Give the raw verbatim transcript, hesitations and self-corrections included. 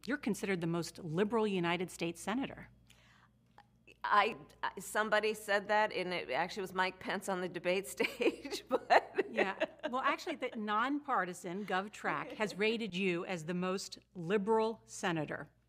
You're considered the most liberal United States senator. I, somebody said that, and it actually was Mike Pence on the debate stage, but... Yeah, well, actually, the nonpartisan GovTrack has rated you as the most liberal senator.